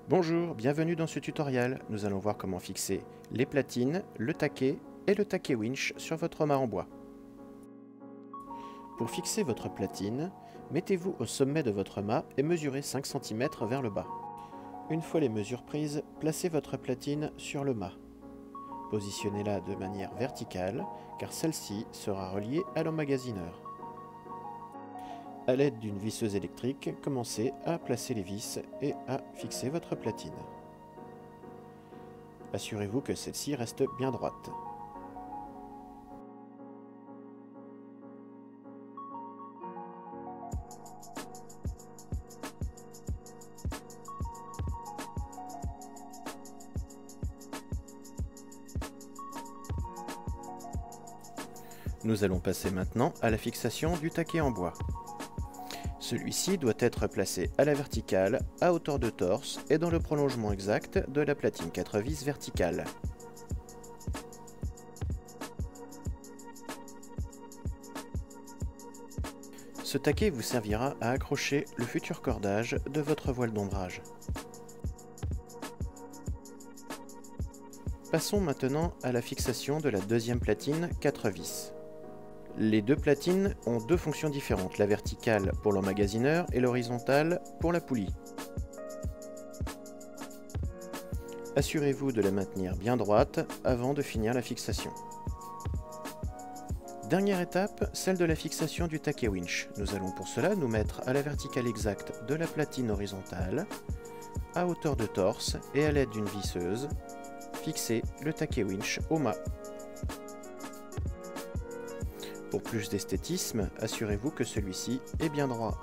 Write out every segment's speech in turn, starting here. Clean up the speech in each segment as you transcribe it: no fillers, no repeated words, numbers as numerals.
Bonjour, bienvenue dans ce tutoriel. Nous allons voir comment fixer les platines, le taquet et le taquet winch sur votre mât en bois. Pour fixer votre platine, mettez-vous au sommet de votre mât et mesurez 5 cm vers le bas. Une fois les mesures prises, placez votre platine sur le mât. Positionnez-la de manière verticale car celle-ci sera reliée à l'emmagasineur. A l'aide d'une visseuse électrique, commencez à placer les vis et à fixer votre platine. Assurez-vous que celle-ci reste bien droite. Nous allons passer maintenant à la fixation du taquet en bois. Celui-ci doit être placé à la verticale, à hauteur de torse et dans le prolongement exact de la platine 4 vis verticale. Ce taquet vous servira à accrocher le futur cordage de votre voile d'ombrage. Passons maintenant à la fixation de la deuxième platine 4 vis. Les deux platines ont deux fonctions différentes, la verticale pour l'emmagasineur et l'horizontale pour la poulie. Assurez-vous de la maintenir bien droite avant de finir la fixation. Dernière étape, celle de la fixation du taquet winch. Nous allons pour cela nous mettre à la verticale exacte de la platine horizontale, à hauteur de torse et à l'aide d'une visseuse, fixer le taquet winch au mât. Pour plus d'esthétisme, assurez-vous que celui-ci est bien droit.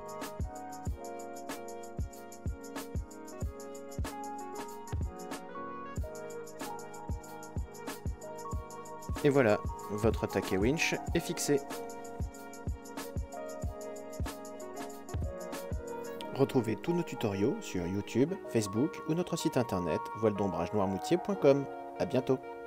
Et voilà, votre taquet winch est fixé. Retrouvez tous nos tutoriaux sur YouTube, Facebook ou notre site internet voiledombragenoirmoutier.com. À bientôt.